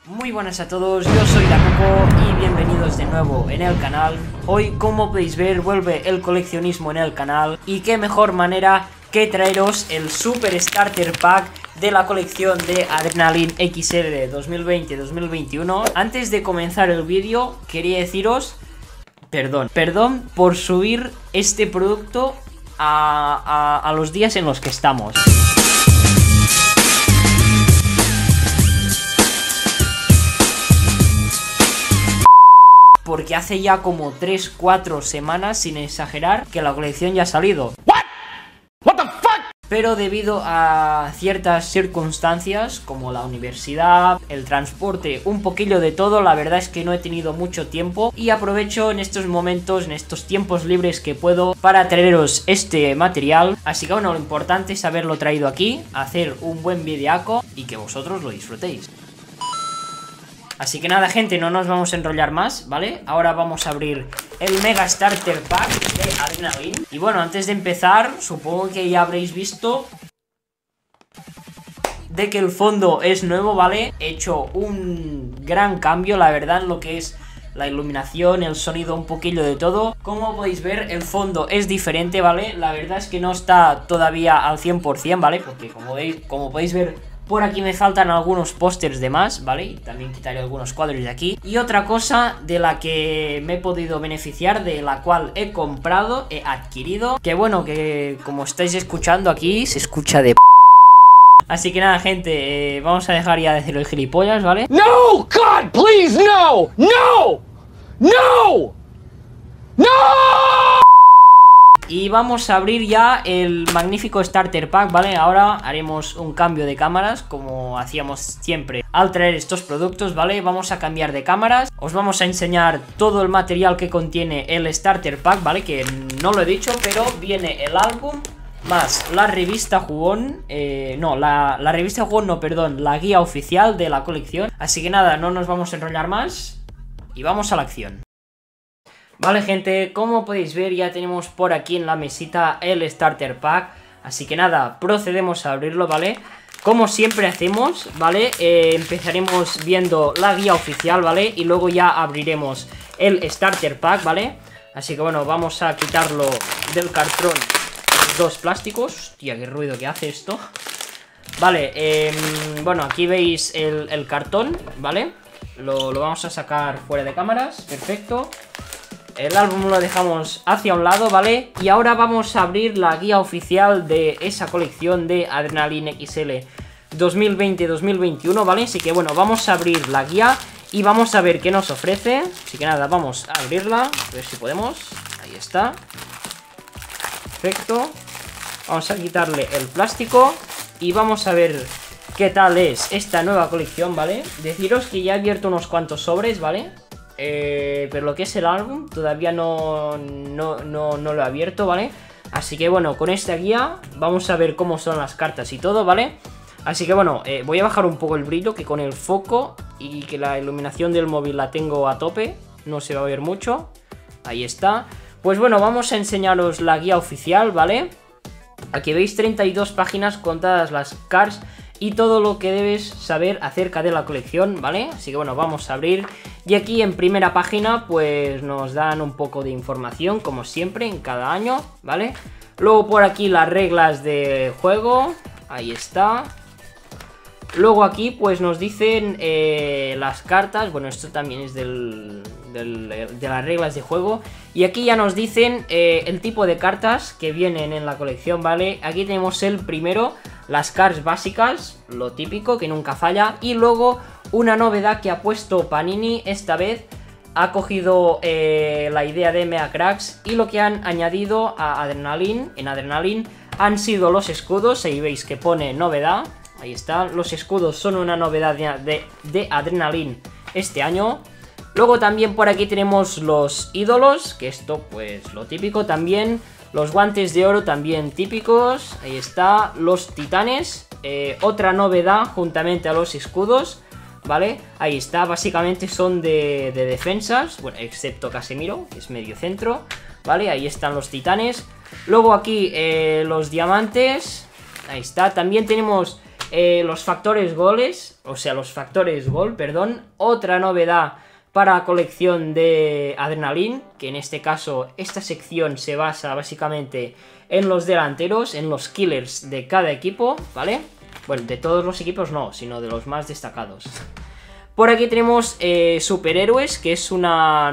Muy buenas a todos, yo soy Dacoco y bienvenidos de nuevo en el canal. Hoy, como podéis ver, vuelve el coleccionismo en el canal y qué mejor manera que traeros el Super Starter Pack de la colección de Adrenaline XL 2020-2021. Antes de comenzar el vídeo, quería deciros perdón por subir este producto a los días en los que estamos. Porque hace ya como 3-4 semanas, sin exagerar, que la colección ya ha salido. What the fuck? Pero debido a ciertas circunstancias, como la universidad, el transporte, un poquillo de todo, la verdad es que no he tenido mucho tiempo. Y aprovecho en estos momentos, en estos tiempos libres que puedo, para traeros este material. Así que bueno, lo importante es haberlo traído aquí, hacer un buen videaco y que vosotros lo disfrutéis. Así que nada, gente, no nos vamos a enrollar más, ¿vale? Ahora vamos a abrir el Mega Starter Pack de Adrenaline. Y bueno, antes de empezar, supongo que ya habréis visto de que el fondo es nuevo, ¿vale? He hecho un gran cambio, la verdad, en lo que es la iluminación, el sonido, un poquillo de todo. Como podéis ver, el fondo es diferente, ¿vale? La verdad es que no está todavía al 100%, ¿vale? Porque como podéis ver, por aquí me faltan algunos pósters de más, ¿vale? Y también quitaré algunos cuadros de aquí. Y otra cosa de la que me he podido beneficiar, de la cual he comprado, he adquirido, que bueno, que como estáis escuchando aquí, se escucha de p***. Así que nada, gente, vamos a dejar ya de hacer el gilipollas, ¿vale? No, God, please, no, no, no, no. Y vamos a abrir ya el magnífico Starter Pack, ¿vale? Ahora haremos un cambio de cámaras, como hacíamos siempre al traer estos productos, ¿vale? Vamos a cambiar de cámaras. Os vamos a enseñar todo el material que contiene el Starter Pack, ¿vale? Que no lo he dicho, pero viene el álbum más la revista jugón, la revista jugón no, perdón, la guía oficial de la colección. Así que nada, no nos vamos a enrollar más y vamos a la acción. Vale, gente, como podéis ver, ya tenemos por aquí en la mesita el Starter Pack. Así que nada, procedemos a abrirlo, ¿vale? Como siempre hacemos, ¿vale? Empezaremos viendo la guía oficial, ¿vale? Y luego ya abriremos el Starter Pack, ¿vale? Así que bueno, vamos a quitarlo del cartón, los dos plásticos. Hostia, qué ruido que hace esto. Vale, bueno, aquí veis el cartón, ¿vale? Lo vamos a sacar fuera de cámaras, perfecto. El álbum lo dejamos hacia un lado, ¿vale? Y ahora vamos a abrir la guía oficial de esa colección de Adrenaline XL 2020-2021, ¿vale? Así que bueno, vamos a abrir la guía y vamos a ver qué nos ofrece. Así que nada, vamos a abrirla, a ver si podemos. Ahí está. Perfecto. Vamos a quitarle el plástico y vamos a ver qué tal es esta nueva colección, ¿vale? Deciros que ya he abierto unos cuantos sobres, ¿vale? Pero lo que es el álbum todavía no lo he abierto, ¿vale? Así que bueno, con esta guía vamos a ver cómo son las cartas y todo, ¿vale? Así que bueno, voy a bajar un poco el brillo, que con el foco y que la iluminación del móvil la tengo a tope, no se va a ver mucho. Ahí está. Pues bueno, vamos a enseñaros la guía oficial, ¿vale? Aquí veis 32 páginas contadas las cards y todo lo que debes saber acerca de la colección, ¿vale? Así que bueno, vamos a abrir. Y aquí en primera página pues nos dan un poco de información, como siempre, en cada año, ¿vale? Luego por aquí las reglas de juego, ahí está. Luego aquí pues nos dicen las cartas, bueno, esto también es de las reglas de juego. Y aquí ya nos dicen el tipo de cartas que vienen en la colección, ¿vale? Aquí tenemos el primero, las cards básicas, lo típico, que nunca falla. Y luego una novedad que ha puesto Panini esta vez, ha cogido la idea de Mea Cracks y lo que han añadido a Adrenaline, en Adrenaline, han sido los escudos. Ahí veis que pone novedad, ahí está, los escudos son una novedad de Adrenaline este año. Luego también por aquí tenemos los ídolos, que esto pues lo típico también. Los guantes de oro también típicos, ahí está. Los titanes, otra novedad juntamente a los escudos, ¿vale? Ahí está, básicamente son de defensas, bueno, excepto Casemiro, que es medio centro, ¿vale? Ahí están los titanes. Luego aquí los diamantes, ahí está. También tenemos los factores goles, o sea, los factores gol, perdón. Otra novedad para colección de Adrenaline, que en este caso esta sección se basa básicamente en los delanteros, en los killers de cada equipo, ¿vale? Bueno, de todos los equipos no, sino de los más destacados. Por aquí tenemos superhéroes, que es una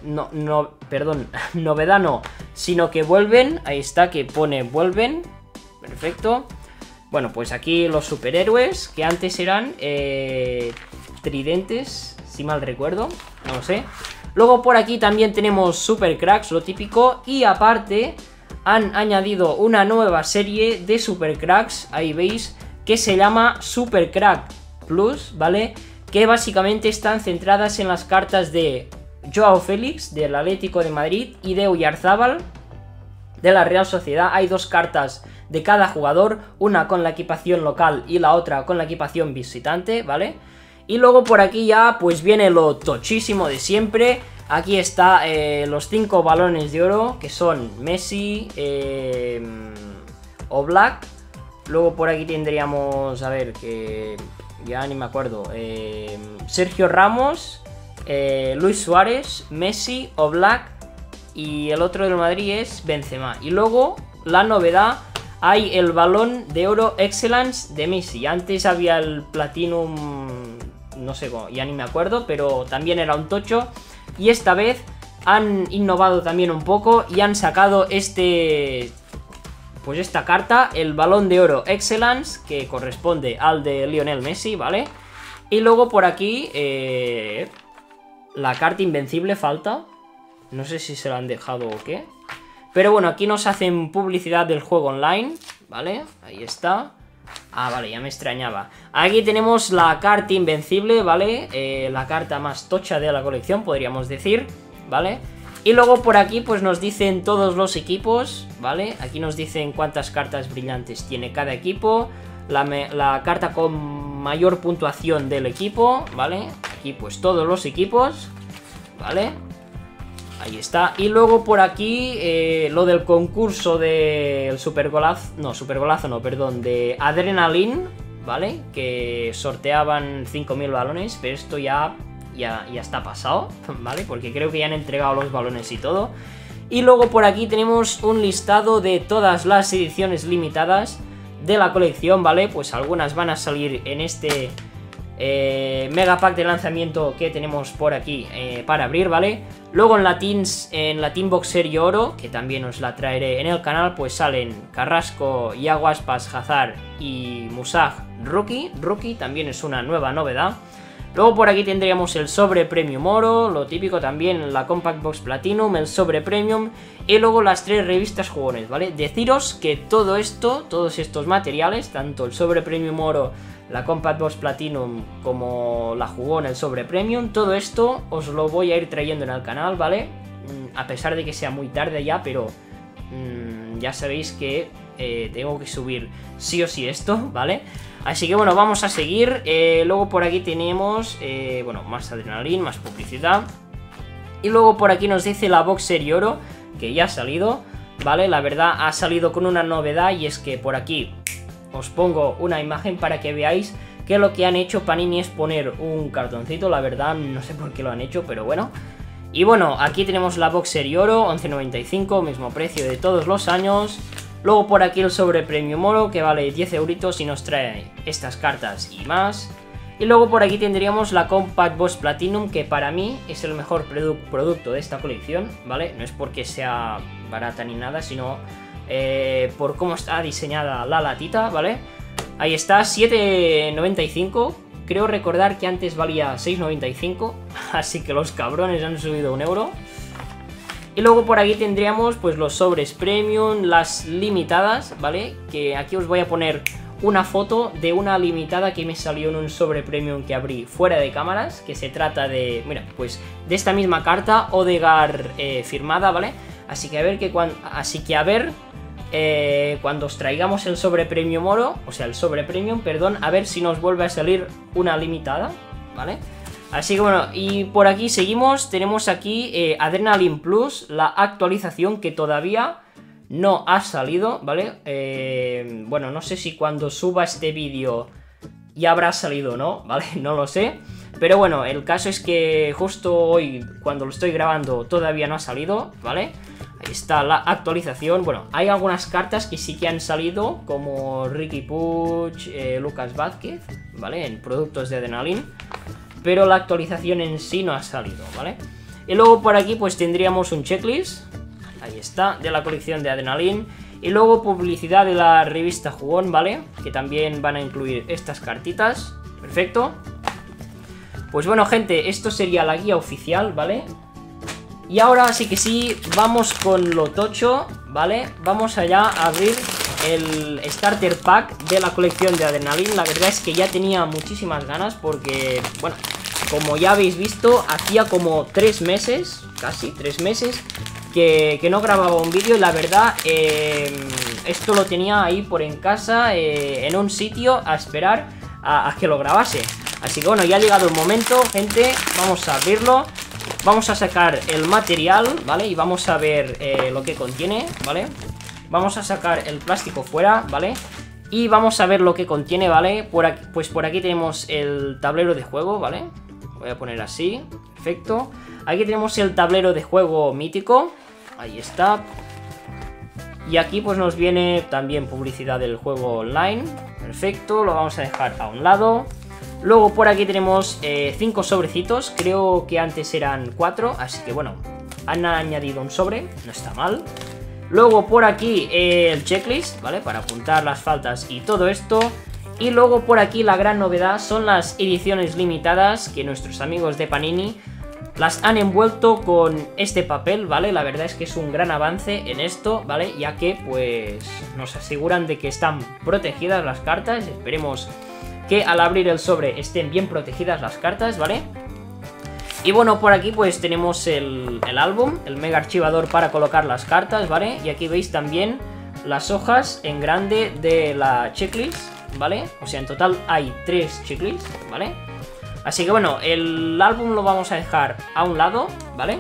novedad no, sino que vuelven, ahí está, que pone vuelven, perfecto. Bueno, pues aquí los superhéroes, que antes eran tridentes, si mal recuerdo, no lo sé. Luego por aquí también tenemos super cracks, lo típico, y aparte han añadido una nueva serie de super cracks, ahí veis, que se llama Super Crack Plus, ¿vale? Que básicamente están centradas en las cartas de Joao Félix, del Atlético de Madrid, y de Oyarzábal, de la Real Sociedad. Hay dos cartas de cada jugador, una con la equipación local y la otra con la equipación visitante, ¿vale? Y luego por aquí ya pues viene lo tochísimo de siempre. Aquí está los 5 balones de oro, que son Messi, Oblak. Luego por aquí tendríamos, a ver, que ya ni me acuerdo, Sergio Ramos, Luis Suárez, Messi, Oblak, y el otro del Madrid es Benzema. Y luego, la novedad, hay el balón de oro Excellence de Messi. Antes había el Platinum, no sé cómo, ya ni me acuerdo, pero también era un tocho. Y esta vez han innovado también un poco y han sacado pues esta carta, el balón de oro Excellence, que corresponde al de Lionel Messi, ¿vale? Y luego por aquí, la carta invencible falta. No sé si se la han dejado o qué. Pero bueno, aquí nos hacen publicidad del juego online, ¿vale? Ahí está. Ah, vale, ya me extrañaba. Aquí tenemos la carta invencible, ¿vale? La carta más tocha de la colección, podríamos decir, ¿vale? Y luego por aquí pues nos dicen todos los equipos, ¿vale? Aquí nos dicen cuántas cartas brillantes tiene cada equipo, la carta con mayor puntuación del equipo, ¿vale? Aquí pues todos los equipos, ¿vale? Ahí está. Y luego por aquí lo del concurso del supergolazo no, perdón, de Adrenaline, ¿vale? Que sorteaban 5.000 balones, pero esto ya está pasado, ¿vale? Porque creo que ya han entregado los balones y todo. Y luego por aquí tenemos un listado de todas las ediciones limitadas de la colección, ¿vale? Pues algunas van a salir en este mega pack de lanzamiento que tenemos por aquí para abrir, ¿vale? Luego en la Team Box Serie Oro, que también os la traeré en el canal, pues salen Carrasco, Iago Aspas, Hazard y Musaj Rookie. Rookie también es una nueva novedad. Luego por aquí tendríamos el sobre Premium Oro, lo típico también, la Compact Box Platinum, el sobre Premium y luego las 3 revistas jugones, ¿vale? Deciros que todo esto, todos estos materiales, tanto el sobre Premium Oro, la Compact Box Platinum como la jugón, el sobre Premium, todo esto os lo voy a ir trayendo en el canal, ¿vale? A pesar de que sea muy tarde ya, pero ya sabéis que tengo que subir sí o sí esto, ¿vale? Así que bueno, vamos a seguir. Luego por aquí tenemos, bueno, más Adrenaline, más publicidad. Y luego por aquí nos dice la Box Serie Oro, que ya ha salido, ¿vale? La verdad ha salido con una novedad y es que por aquí os pongo una imagen para que veáis que lo que han hecho Panini es poner un cartoncito. La verdad no sé por qué lo han hecho, pero bueno. Y bueno, aquí tenemos la Box Serie Oro, 11,95, mismo precio de todos los años. Luego por aquí el sobre Premium Oro, que vale 10 euritos y nos trae estas cartas y más. Y luego por aquí tendríamos la Compact Box Platinum, que para mí es el mejor producto de esta colección, ¿vale? No es porque sea barata ni nada, sino por cómo está diseñada la latita, ¿vale? Ahí está, 7,95. Creo recordar que antes valía 6,95, así que los cabrones han subido 1 euro. Y luego por aquí tendríamos pues los sobres premium, las limitadas, ¿vale? Que aquí os voy a poner una foto de una limitada que me salió en un sobre premium que abrí fuera de cámaras, que se trata de, mira, pues de esta misma carta, Odegaard firmada, ¿vale? Así que a ver cuando os traigamos el sobre premium oro, o sea el sobre premium, perdón, a ver si nos vuelve a salir una limitada, ¿vale? Así que bueno, y por aquí seguimos, tenemos aquí Adrenaline Plus, la actualización que todavía no ha salido, ¿vale? Bueno, no sé si cuando suba este vídeo ya habrá salido, ¿no? ¿Vale? No lo sé. Pero bueno, el caso es que justo hoy, cuando lo estoy grabando, todavía no ha salido, ¿vale? Ahí está la actualización. Bueno, hay algunas cartas que sí que han salido, como Ricky Puig, Lucas Vázquez, ¿vale? En productos de Adrenaline. Pero la actualización en sí no ha salido, ¿vale? Y luego por aquí pues tendríamos un checklist. Ahí está, de la colección de Adrenaline. Y luego publicidad de la revista Jugón, ¿vale? Que también van a incluir estas cartitas. Perfecto. Pues bueno, gente, esto sería la guía oficial, ¿vale? Y ahora sí que sí, vamos con lo tocho, ¿vale? Vamos allá a abrir el Starter Pack de la colección de Adrenaline. La verdad es que ya tenía muchísimas ganas porque, bueno, como ya habéis visto, hacía como 3 meses, casi 3 meses, que no grababa un vídeo. Y la verdad, esto lo tenía ahí por en casa, en un sitio, a esperar a que lo grabase. Así que bueno, ya ha llegado el momento, gente, vamos a abrirlo. Vamos a sacar el material, ¿vale? Y vamos a ver lo que contiene, ¿vale? Vamos a sacar el plástico fuera, ¿vale? Y vamos a ver lo que contiene, ¿vale? Pues por aquí tenemos el tablero de juego, ¿vale? Voy a poner así, perfecto. Aquí tenemos el tablero de juego mítico, ahí está. Y aquí pues nos viene también publicidad del juego online, perfecto, lo vamos a dejar a un lado. Luego por aquí tenemos 5 sobrecitos, creo que antes eran 4, así que bueno, han añadido un sobre, no está mal. Luego por aquí el checklist, ¿vale? Para apuntar las faltas y todo esto. Y luego por aquí la gran novedad son las ediciones limitadas que nuestros amigos de Panini las han envuelto con este papel, ¿vale? La verdad es que es un gran avance en esto, ¿vale? Ya que pues nos aseguran de que están protegidas las cartas, esperemos que al abrir el sobre estén bien protegidas las cartas, ¿vale? Y bueno, por aquí pues tenemos el álbum, el mega archivador para colocar las cartas, ¿vale? Y aquí veis también las hojas en grande de la checklist, ¿vale? O sea, en total hay 3 checklists, ¿vale? Así que bueno, el álbum lo vamos a dejar a un lado, ¿vale?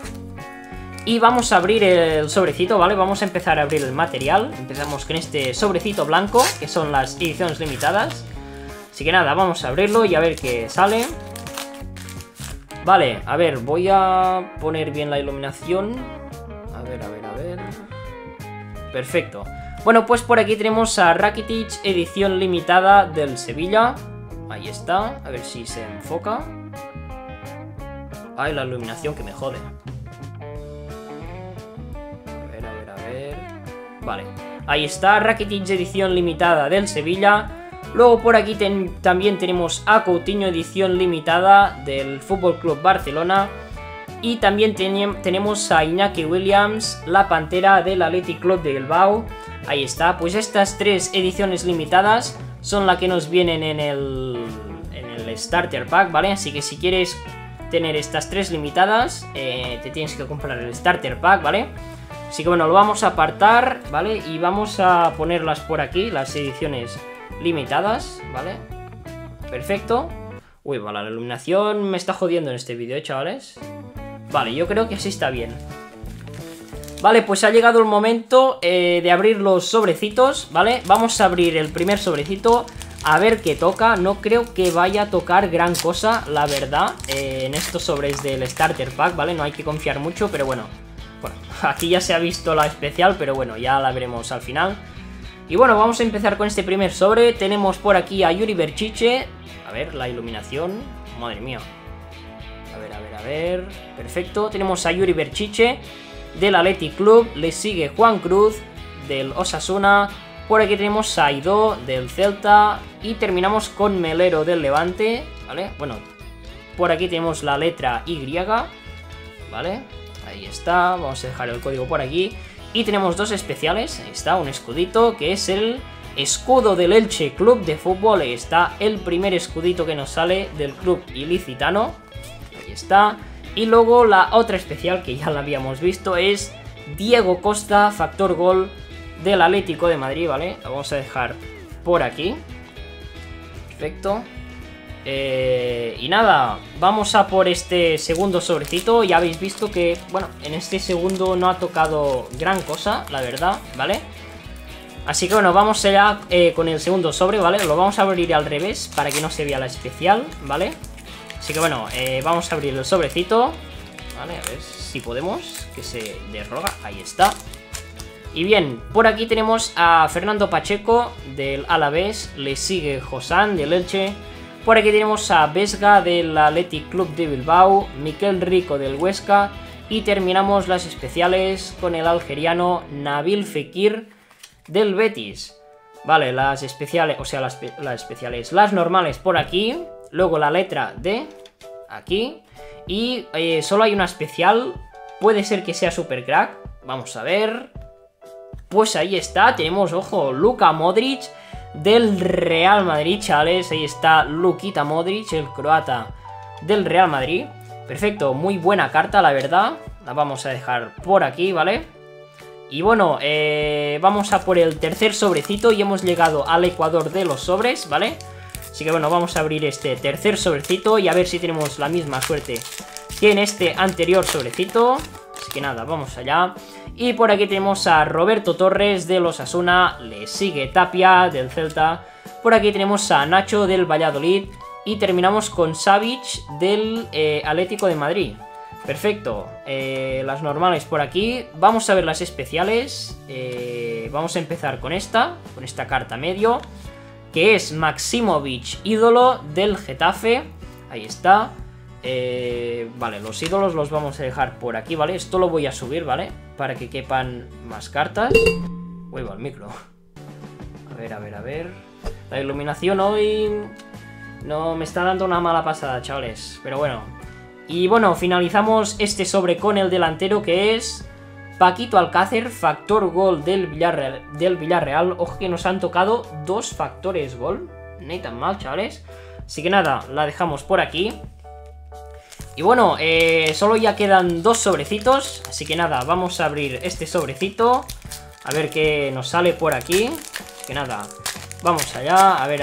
Y vamos a abrir el sobrecito, ¿vale? Vamos a empezar a abrir el material. Empezamos con este sobrecito blanco, que son las ediciones limitadas. Así que nada, vamos a abrirlo y a ver qué sale. Vale, a ver, voy a poner bien la iluminación. A ver. Perfecto. Bueno, pues por aquí tenemos a Rakitic, edición limitada del Sevilla. Ahí está, a ver si se enfoca. Ay, la iluminación que me jode. A ver. Vale, ahí está, Rakitic, edición limitada del Sevilla. Luego por aquí también tenemos a Coutinho, edición limitada del FC Barcelona. Y también tenemos a Iñaki Williams, la Pantera del Athletic Club de Bilbao. Ahí está, pues estas 3 ediciones limitadas son las que nos vienen en el Starter Pack, ¿vale? Así que si quieres tener estas 3 limitadas, te tienes que comprar el Starter Pack, ¿vale? Así que bueno, lo vamos a apartar, ¿vale? Y vamos a ponerlas por aquí, las ediciones limitadas, ¿vale? Perfecto. Uy, vale, la iluminación me está jodiendo en este vídeo, chavales. Vale, yo creo que así está bien. Vale, pues ha llegado el momento de abrir los sobrecitos, ¿vale? Vamos a abrir el primer sobrecito, a ver qué toca. No creo que vaya a tocar gran cosa, la verdad, en estos sobres del Starter Pack, ¿vale? No hay que confiar mucho, pero bueno, aquí ya se ha visto la especial, pero bueno, ya la veremos al final. Y bueno, vamos a empezar con este primer sobre. Tenemos por aquí a Yuri Berchiche. A ver, la iluminación, madre mía. A ver, perfecto. Tenemos a Yuri Berchiche del Athletic Club, le sigue Juan Cruz del Osasuna, por aquí tenemos a Aidó del Celta y terminamos con Melero del Levante, ¿vale? Bueno, por aquí tenemos la letra Y, ¿vale? Ahí está, vamos a dejar el código por aquí y tenemos 2 especiales, ahí está, un escudito que es el escudo del Elche Club de Fútbol, ahí está el primer escudito que nos sale del club ilicitano, ahí está. Y luego la otra especial, que ya la habíamos visto, es Diego Costa, factor gol del Atlético de Madrid, ¿vale? La vamos a dejar por aquí. Perfecto. Y nada, vamos a por este segundo sobrecito. Ya habéis visto que, bueno, en este segundo no ha tocado gran cosa, la verdad, ¿vale? Así que bueno, vamos allá con el segundo sobre, ¿vale? Lo vamos a abrir al revés para que no se vea la especial, ¿vale? Así que bueno, vamos a abrir el sobrecito, ¿vale? A ver si podemos, que se derroga, ahí está. Y bien, por aquí tenemos a Fernando Pacheco del Alavés, le sigue Josán del Elche. Por aquí tenemos a Vesga del Athletic Club de Bilbao, Miquel Rico del Huesca. Y terminamos las especiales con el algeriano Nabil Fekir del Betis. Vale, las especiales, o sea, las especiales, las normales por aquí. Luego la letra D, aquí. Y solo hay una especial, puede ser que sea Super Crack. Vamos a ver. Pues ahí está, tenemos, ojo, Luka Modric del Real Madrid, chavales. Ahí está Lukita Modric, el croata del Real Madrid. Perfecto, muy buena carta, la verdad. La vamos a dejar por aquí, ¿vale? Y bueno, vamos a por el tercer sobrecito y hemos llegado al ecuador de los sobres, ¿vale? Así que bueno, vamos a abrir este tercer sobrecito y a ver si tenemos la misma suerte que en este anterior sobrecito. Así que nada, vamos allá. Y por aquí tenemos a Roberto Torres del Osasuna, le sigue Tapia del Celta. Por aquí tenemos a Nacho del Valladolid y terminamos con Savic del Atlético de Madrid. Perfecto, las normales por aquí. Vamos a ver las especiales. Vamos a empezar con esta carta medio, que es Maximovic, ídolo del Getafe. Ahí está. Vale, los ídolos los vamos a dejar por aquí, ¿vale? Esto lo voy a subir, ¿vale? Para que quepan más cartas. Uy, va el micro. A ver. La iluminación hoy no me está dando una mala pasada, chavales. Pero bueno. Y bueno, finalizamos este sobre con el delantero, que es Paquito Alcácer, factor gol del Villarreal. Ojo que nos han tocado 2 factores gol. Ni tan mal, chavales. Así que nada, la dejamos por aquí. Y bueno, solo ya quedan 2 sobrecitos. Así que nada, vamos a abrir este sobrecito. A ver qué nos sale por aquí. Así que nada, vamos allá. A ver.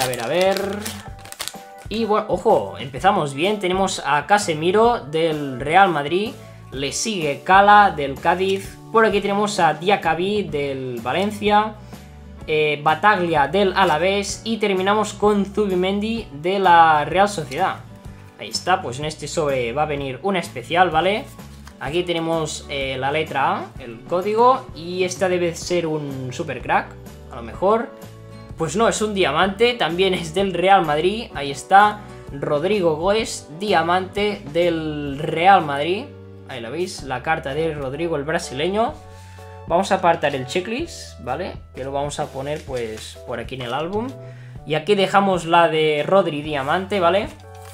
Y bueno, ojo, empezamos bien. Tenemos a Casemiro del Real Madrid. Le sigue Cala del Cádiz. Por aquí tenemos a Diakabi del Valencia. Bataglia del Alavés. Y terminamos con Zubimendi de la Real Sociedad. Ahí está, pues en este sobre va a venir una especial, ¿vale? Aquí tenemos la letra A, el código. Y esta debe ser un Super Crack, a lo mejor. Pues no, es un diamante, también es del Real Madrid. Ahí está, Rodrigo Goes, diamante del Real Madrid. Ahí lo veis, la carta de Rodrigo, el brasileño. Vamos a apartar el checklist, ¿vale? Que lo vamos a poner pues por aquí en el álbum. Y aquí dejamos la de Rodri diamante, ¿vale?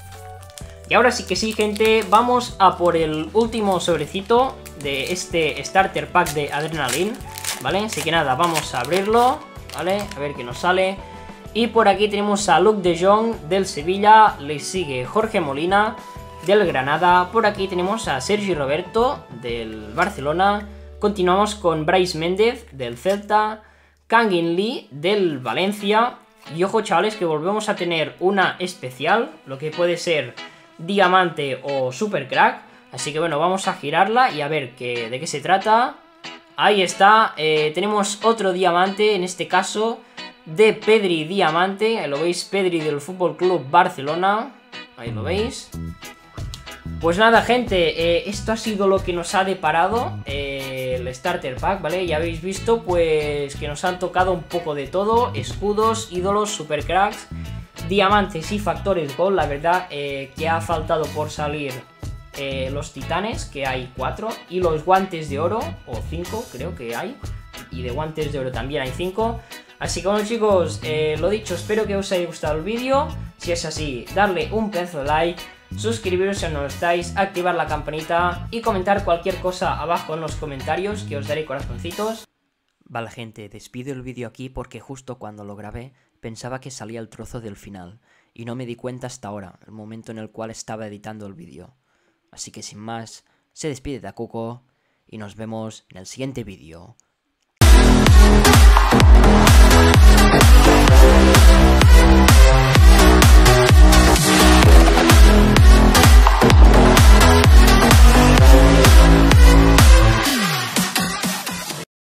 Y ahora sí que sí, gente, vamos a por el último sobrecito de este Starter Pack de Adrenaline, ¿vale? Así que nada, vamos a abrirlo, ¿vale? A ver qué nos sale. Y por aquí tenemos a Luke de Jong del Sevilla, le sigue Jorge Molina del Granada. Por aquí tenemos a Sergi Roberto del Barcelona. Continuamos con Brais Méndez del Celta, Kangin Lee del Valencia. Y ojo, chavales, que volvemos a tener una especial, lo que puede ser diamante o super crack. Así que bueno, vamos a girarla y a ver de qué se trata. Ahí está, tenemos otro diamante, en este caso de Pedri diamante. Ahí lo veis, Pedri del Fútbol Club Barcelona. Ahí lo veis. Pues nada, gente, esto ha sido lo que nos ha deparado el Starter Pack, ¿vale? Ya habéis visto pues que nos han tocado un poco de todo: escudos, ídolos, super cracks, diamantes y factores gol. La verdad que ha faltado por salir los titanes, que hay 4, y los guantes de oro, o 5 creo que hay, y de guantes de oro también hay 5. Así que bueno, chicos, lo dicho, espero que os haya gustado el vídeo. Si es así, darle un pedazo de like, suscribiros si no lo estáis, activar la campanita y comentar cualquier cosa abajo en los comentarios, que os daré corazoncitos. Vale, gente, despido el vídeo aquí porque justo cuando lo grabé pensaba que salía el trozo del final y no me di cuenta hasta ahora, el momento en el cual estaba editando el vídeo. Así que sin más, se despide Dakuko y nos vemos en el siguiente vídeo.